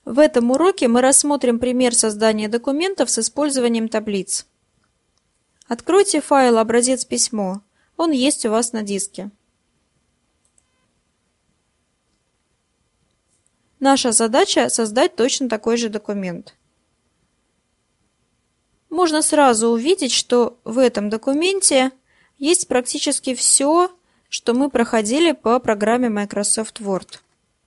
В этом уроке мы рассмотрим пример создания документов с использованием таблиц. Откройте файл «Образец письмо». Он есть у вас на диске. Наша задача – создать точно такой же документ. Можно сразу увидеть, что в этом документе есть практически все, что мы проходили по программе Microsoft Word.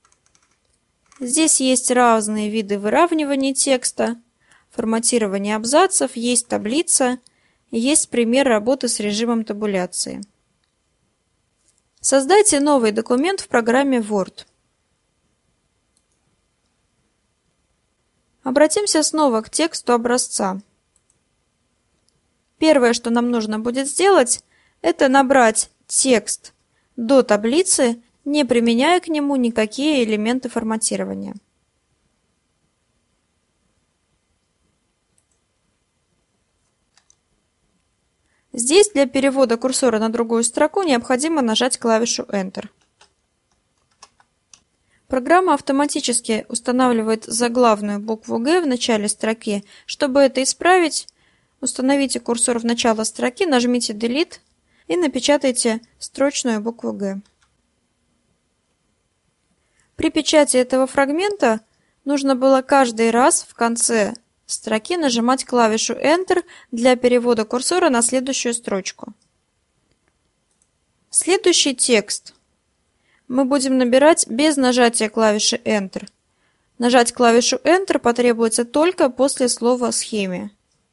Здесь есть разные виды выравнивания текста, форматирования абзацев, есть таблица и есть пример работы с режимом табуляции. Создайте новый документ в программе Word. Обратимся снова к тексту образца. Первое, что нам нужно будет сделать, это набрать текст до таблицы, не применяя к нему никакие элементы форматирования. Здесь для перевода курсора на другую строку необходимо нажать клавишу Enter. Программа автоматически устанавливает заглавную букву Г в начале строки. Чтобы это исправить, установите курсор в начало строки, нажмите Delete и напечатайте строчную букву Г. При печати этого фрагмента нужно было каждый раз в конце строки нажимать клавишу Enter для перевода курсора на следующую строчку. Следующий текст мы будем набирать без нажатия клавиши Enter. Нажать клавишу Enter потребуется только после слова «схеме».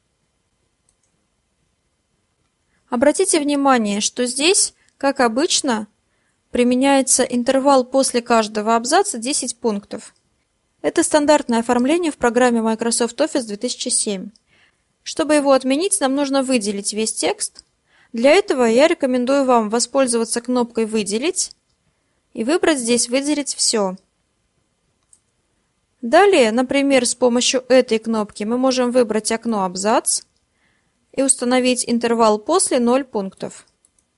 Обратите внимание, что здесь, как обычно, применяется интервал после каждого абзаца 10 пунктов. Это стандартное оформление в программе Microsoft Office 2007. Чтобы его отменить, нам нужно выделить весь текст. Для этого я рекомендую вам воспользоваться кнопкой «Выделить» и выбрать здесь «Выделить все». Далее, например, с помощью этой кнопки мы можем выбрать окно «Абзац» и установить интервал после 0 пунктов.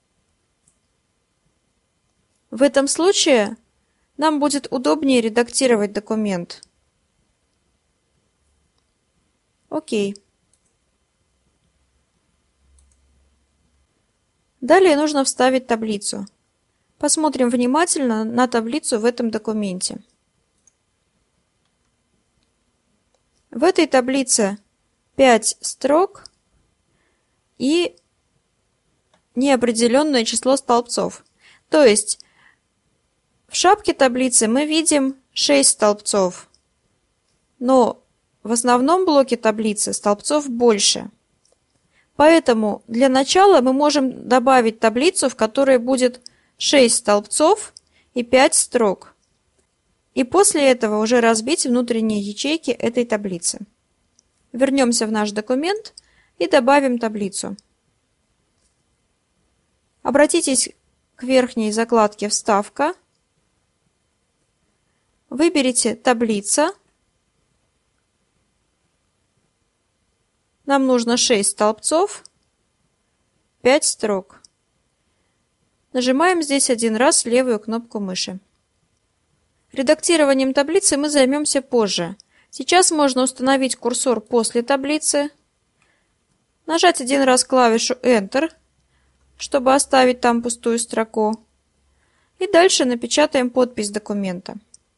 В этом случае нам будет удобнее редактировать документ. Окей. Далее нужно вставить таблицу. Посмотрим внимательно на таблицу в этом документе. В этой таблице 5 строк и неопределенное число столбцов. То есть в шапке таблицы мы видим 6 столбцов, но в основном блоке таблицы столбцов больше. Поэтому для начала мы можем добавить таблицу, в которой будет 6 столбцов и 5 строк. И после этого уже разбить внутренние ячейки этой таблицы. Вернемся в наш документ и добавим таблицу. Обратитесь к верхней закладке «Вставка». Выберите «Таблица». Нам нужно 6 столбцов, 5 строк. Нажимаем здесь один раз левую кнопку мыши. Редактированием таблицы мы займемся позже. Сейчас можно установить курсор после таблицы, нажать один раз клавишу Enter, чтобы оставить там пустую строку, и дальше напечатаем подпись документа.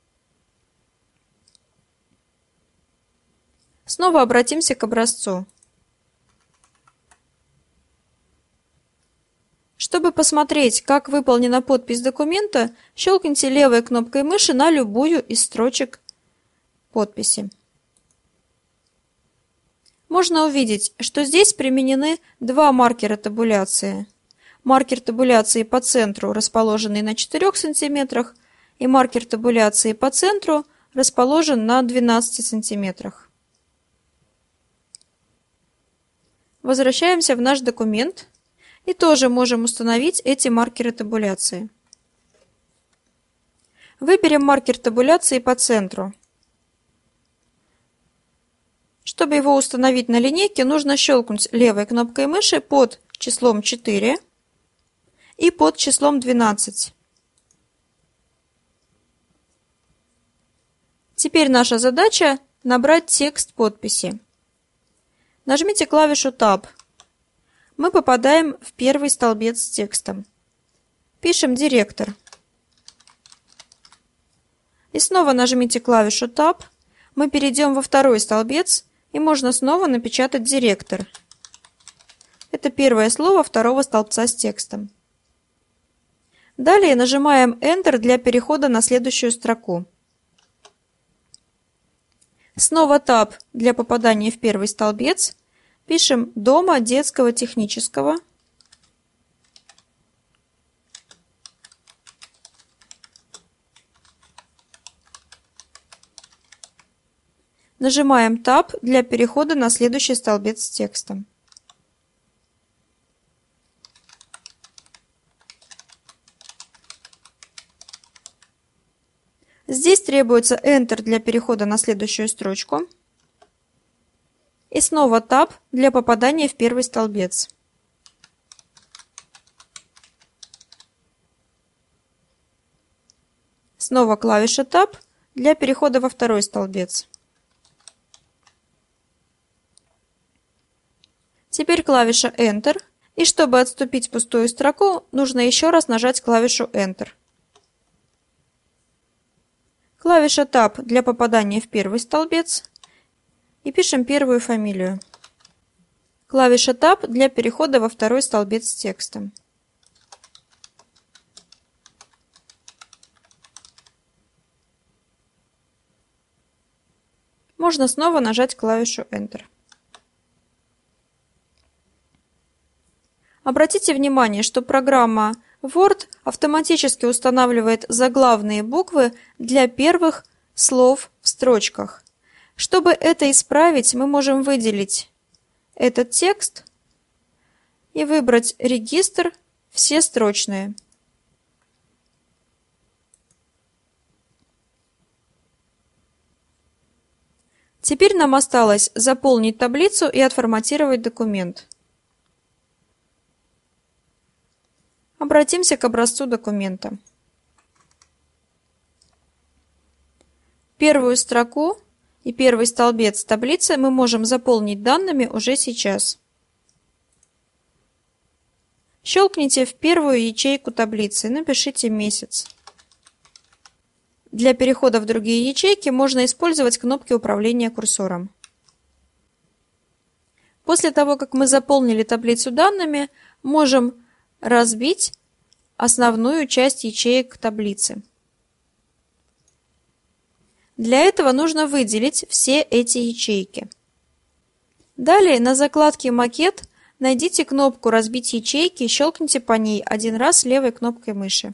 Снова обратимся к образцу. Чтобы посмотреть, как выполнена подпись документа, щелкните левой кнопкой мыши на любую из строчек подписи. Можно увидеть, что здесь применены два маркера табуляции. Маркер табуляции по центру, расположенный на 4 см, и маркер табуляции по центру расположен на 12 см. Возвращаемся в наш документ и тоже можем установить эти маркеры табуляции. Выберем маркер табуляции по центру. Чтобы его установить на линейке, нужно щелкнуть левой кнопкой мыши под числом 4 и под числом 12. Теперь наша задача набрать текст подписи. Нажмите клавишу Tab. Мы попадаем в первый столбец с текстом. Пишем «Директор». И снова нажмите клавишу Tab. Мы перейдем во второй столбец, и можно снова напечатать «Директор». Это первое слово второго столбца с текстом. Далее нажимаем Enter для перехода на следующую строку. Снова Tab для попадания в первый столбец. Пишем «Дома детского технического». Нажимаем Tab для перехода на следующий столбец с текстом. Здесь требуется Enter для перехода на следующую строчку. И снова Tab для попадания в первый столбец. Снова клавиша Tab для перехода во второй столбец. Теперь клавиша Enter. И чтобы отступить пустую строку, нужно еще раз нажать клавишу Enter. Клавиша Tab для попадания в первый столбец. И пишем первую фамилию. Клавиша Tab для перехода во второй столбец с текстом. Можно снова нажать клавишу Enter. Обратите внимание, что программа Word автоматически устанавливает заглавные буквы для первых слов в строчках. Чтобы это исправить, мы можем выделить этот текст и выбрать «Регистр. Все строчные». Теперь нам осталось заполнить таблицу и отформатировать документ. Обратимся к образцу документа. Первую строку и первый столбец таблицы мы можем заполнить данными уже сейчас. Щелкните в первую ячейку таблицы и напишите месяц. Для перехода в другие ячейки можно использовать кнопки управления курсором. После того, как мы заполнили таблицу данными, можем разбить основную часть ячеек таблицы. Для этого нужно выделить все эти ячейки. Далее на закладке «Макет» найдите кнопку «Разбить ячейки» и щелкните по ней один раз левой кнопкой мыши.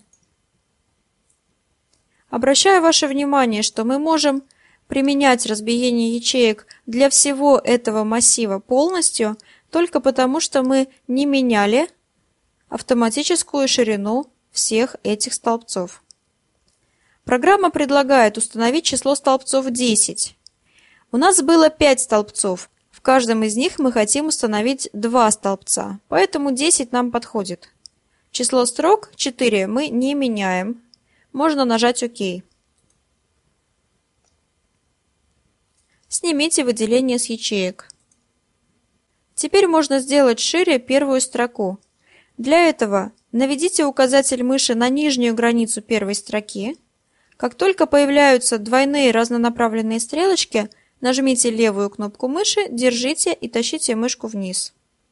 Обращаю ваше внимание, что мы можем применять разбиение ячеек для всего этого массива полностью, только потому, что мы не меняли автоматическую ширину всех этих столбцов. Программа предлагает установить число столбцов 10. У нас было 5 столбцов. В каждом из них мы хотим установить 2 столбца, поэтому 10 нам подходит. Число строк 4 мы не меняем. Можно нажать ОК. Снимите выделение с ячеек. Теперь можно сделать шире первую строку. Для этого наведите указатель мыши на нижнюю границу первой строки. Как только появляются двойные разнонаправленные стрелочки, нажмите левую кнопку мыши, держите и тащите мышку вниз.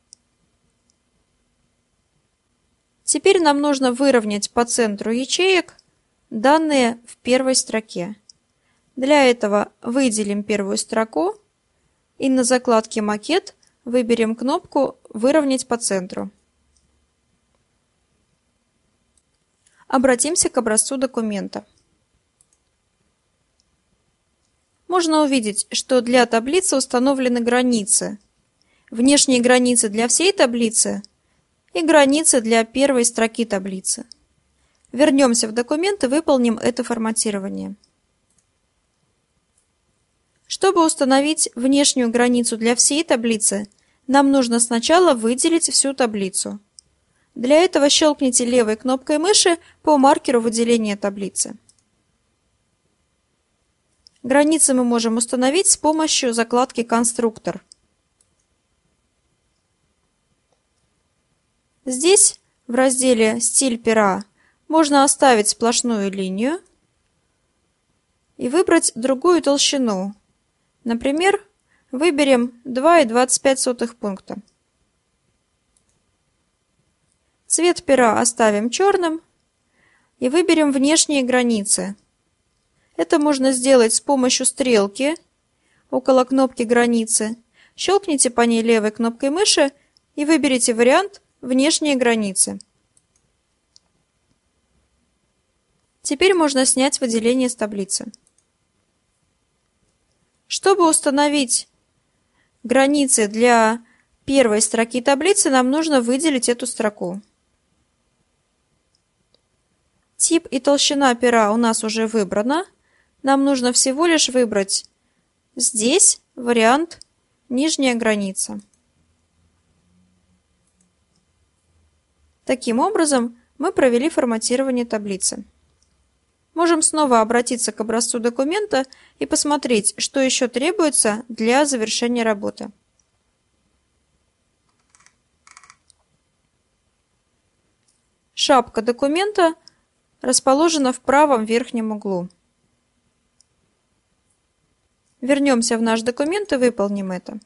Теперь нам нужно выровнять по центру ячеек данные в первой строке. Для этого выделим первую строку и на закладке «Макет» выберем кнопку «Выровнять по центру». Обратимся к образцу документа. Можно увидеть, что для таблицы установлены границы. Внешние границы для всей таблицы и границы для первой строки таблицы. Вернемся в документ и выполним это форматирование. Чтобы установить внешнюю границу для всей таблицы, нам нужно сначала выделить всю таблицу. Для этого щелкните левой кнопкой мыши по маркеру выделения таблицы. Границы мы можем установить с помощью закладки «Конструктор». Здесь, в разделе «Стиль пера», можно оставить сплошную линию и выбрать другую толщину. Например, выберем 2,25 пункта. Цвет пера оставим черным и выберем внешние границы. Это можно сделать с помощью стрелки около кнопки границы. Щелкните по ней левой кнопкой мыши и выберите вариант «Внешние границы». Теперь можно снять выделение с таблицы. Чтобы установить границы для первой строки таблицы, нам нужно выделить эту строку. Тип и толщина пера у нас уже выбрана. Нам нужно всего лишь выбрать здесь вариант «Нижняя граница». Таким образом, мы провели форматирование таблицы. Можем снова обратиться к образцу документа и посмотреть, что еще требуется для завершения работы. Шапка документа расположена в правом верхнем углу. Вернемся в наш документ и выполним это.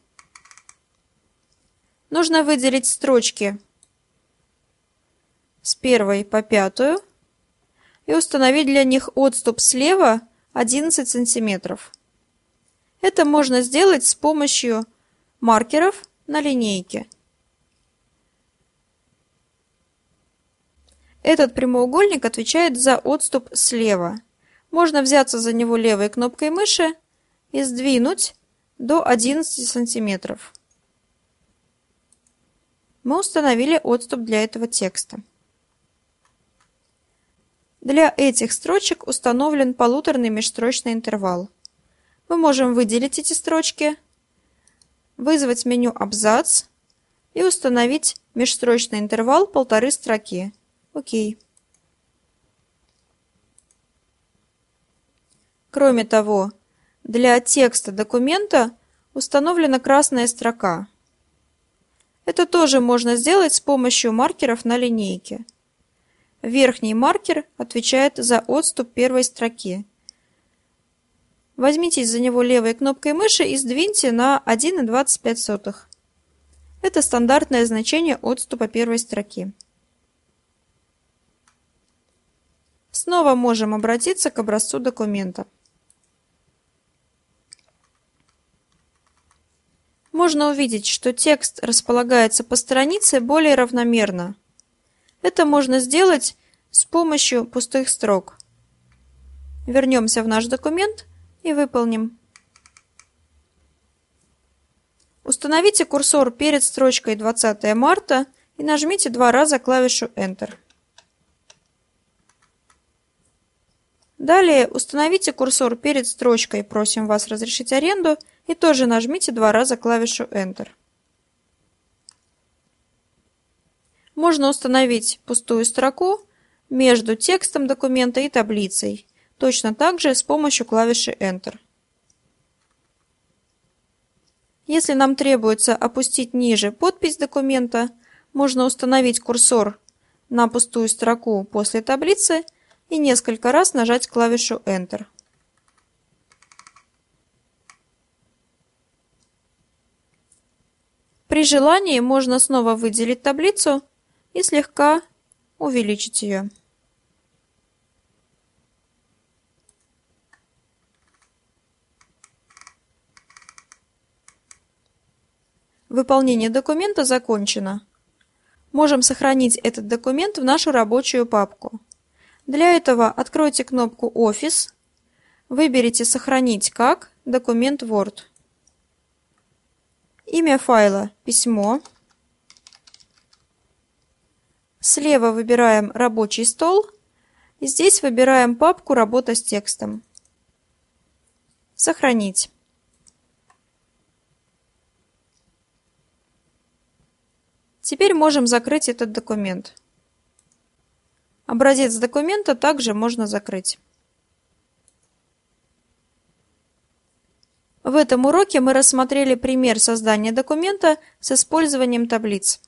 Нужно выделить строчки с 1 по 5 и установить для них отступ слева 11 сантиметров. Это можно сделать с помощью маркеров на линейке. Этот прямоугольник отвечает за отступ слева. Можно взяться за него левой кнопкой мыши и сдвинуть до 11 сантиметров. Мы установили отступ для этого текста. Для этих строчек установлен полуторный межстрочный интервал. Мы можем выделить эти строчки, вызвать меню «Абзац» и установить межстрочный интервал 1,5 строки. Окей. Кроме того, для текста документа установлена красная строка. Это тоже можно сделать с помощью маркеров на линейке. Верхний маркер отвечает за отступ первой строки. Возьмитесь за него левой кнопкой мыши и сдвиньте на 1,25. Это стандартное значение отступа первой строки. Снова можем обратиться к образцу документа. Можно увидеть, что текст располагается по странице более равномерно. Это можно сделать с помощью пустых строк. Вернемся в наш документ и выполним. Установите курсор перед строчкой 20 марта и нажмите 2 раза клавишу Enter. Далее установите курсор перед строчкой «Просим вас разрешить аренду» и тоже нажмите 2 раза клавишу Enter. Можно установить пустую строку между текстом документа и таблицей, точно так же с помощью клавиши Enter. Если нам требуется опустить ниже подпись документа, можно установить курсор на пустую строку после таблицы и несколько раз нажать клавишу Enter. При желании можно снова выделить таблицу и слегка увеличить ее. Выполнение документа закончено. Можем сохранить этот документ в нашу рабочую папку. Для этого откройте кнопку «Офис», выберите «Сохранить как», документ Word. Имя файла «Письмо». Слева выбираем «Рабочий стол» и здесь выбираем папку «Работа с текстом». Сохранить. Теперь можем закрыть этот документ. Образец документа также можно закрыть. В этом уроке мы рассмотрели пример создания документа с использованием таблиц.